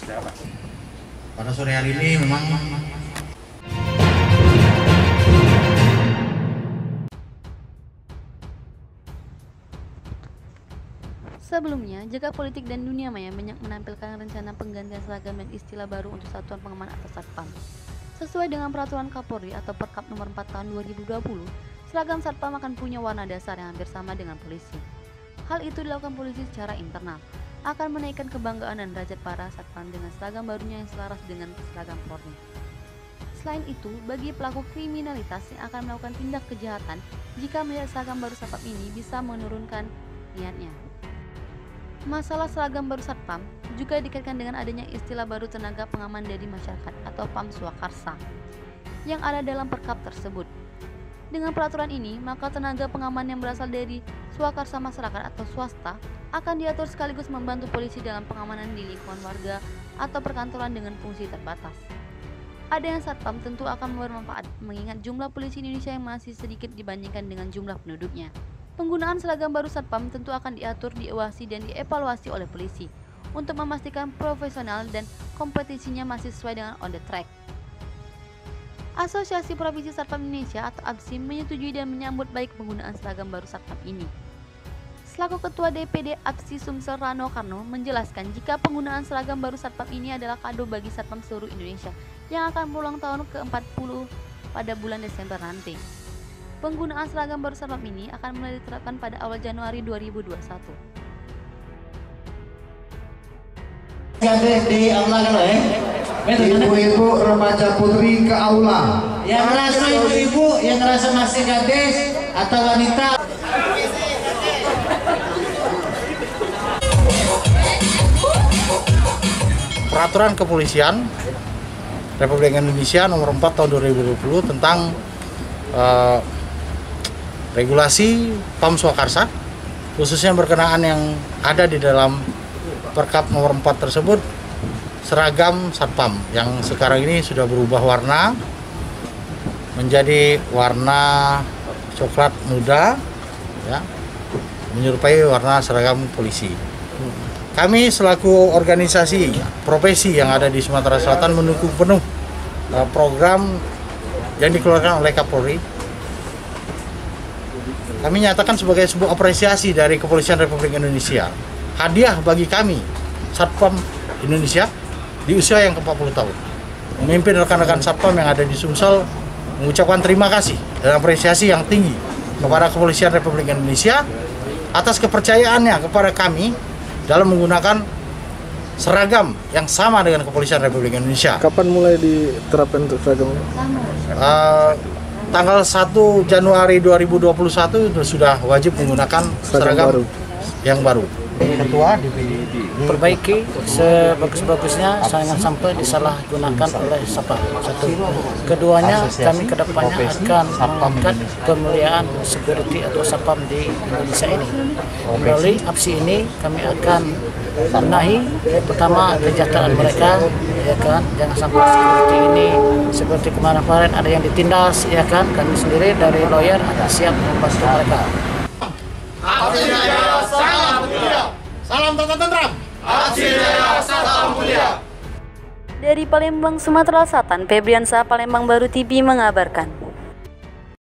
Pada sore hari ini memang sebelumnya, Jaga Politik dan Dunia Maya menampilkan rencana penggantian seragam dan istilah baru untuk Satuan Pengaman atau Satpam. Sesuai dengan Peraturan Kapolri atau Perkap Nomor 4 Tahun 2020, seragam Satpam akan punya warna dasar yang hampir sama dengan polisi. Hal itu dilakukan polisi secara internal, akan menaikkan kebanggaan dan derajat para Satpam dengan seragam barunya yang selaras dengan seragam Polri. Selain itu, bagi pelaku kriminalitas yang akan melakukan tindak kejahatan, jika melihat seragam baru Satpam ini bisa menurunkan niatnya. Masalah seragam baru Satpam juga dikaitkan dengan adanya istilah baru tenaga pengaman dari masyarakat atau PAM Swakarsa yang ada dalam perkap tersebut. Dengan peraturan ini, maka tenaga pengaman yang berasal dari swakarsa masyarakat atau swasta akan diatur sekaligus membantu polisi dalam pengamanan di lingkungan warga atau perkantoran dengan fungsi terbatas. Adanya Satpam tentu akan bermanfaat mengingat jumlah polisi Indonesia yang masih sedikit dibandingkan dengan jumlah penduduknya. Penggunaan seragam baru Satpam tentu akan diatur, diawasi, dan dievaluasi oleh polisi untuk memastikan profesional dan kompetisinya masih sesuai dengan on the track. Asosiasi Profesi Satpam Indonesia atau APSI menyetujui dan menyambut baik penggunaan seragam baru Satpam ini. Selaku Ketua DPD APSI Sumsel Rano Karno menjelaskan jika penggunaan seragam baru Satpam ini adalah kado bagi Satpam seluruh Indonesia yang akan berulang tahun ke-40 pada bulan Desember nanti. Penggunaan seragam baru Satpam ini akan mulai diterapkan pada awal Januari 2021. Di aula kalau ibu-ibu remaja putri ke aula. Yang ngerasa ibu-ibu, yang ngerasa masih gadis atau wanita. Peraturan Kepolisian Republik Indonesia Nomor 4 Tahun 2020 tentang regulasi PAM Swakarsa, khususnya berkenaan yang ada di dalam Perkap Nomor 4 tersebut, seragam Satpam yang sekarang ini sudah berubah warna menjadi warna coklat muda, ya, menyerupai warna seragam polisi. Kami selaku organisasi profesi yang ada di Sumatera Selatan mendukung penuh program yang dikeluarkan oleh Kapolri. Kami nyatakan sebagai sebuah apresiasi dari Kepolisian Republik Indonesia. Hadiah bagi kami, Satpam Indonesia, di usia yang ke-40 tahun. Memimpin rekan-rekan Satpam yang ada di Sumsel, mengucapkan terima kasih dan apresiasi yang tinggi kepada Kepolisian Republik Indonesia atas kepercayaannya kepada kami dalam menggunakan seragam yang sama dengan Kepolisian Republik Indonesia. Kapan mulai diterapkan untuk seragam? Tanggal 1 Januari 2021 sudah wajib menggunakan seragam yang baru. Ketua DPD perbaiki sebagus-bagusnya, jangan sampai disalahgunakan oleh siapa. Satu. Keduanya, kami kedepannya akan mengangkat pemuliaan security atau Satpam di Indonesia ini. Melalui APSI ini kami akan benahi pertama kesejahteraan mereka, ya kan. Jangan sampai security ini seperti kemarin ada yang ditindas, ya kan. Kami sendiri dari lawyer akan siap membantu mereka. APSI Jaya Salam Mulia. Salam tata tentram. APSI Jaya Salam Mulia. Dari Palembang, Sumatera Selatan, Febriansa, Palembang Baru TV mengabarkan.